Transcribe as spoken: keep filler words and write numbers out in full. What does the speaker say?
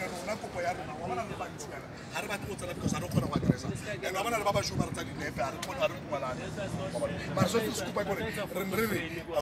rona kopo ya rona wa bana le bantsi yana ha re batla go tsela because a re kgona go addressa and wa bana le ba ba shumara tsa dinepe ha re kgona re dumalane mara so se se kupa gore re re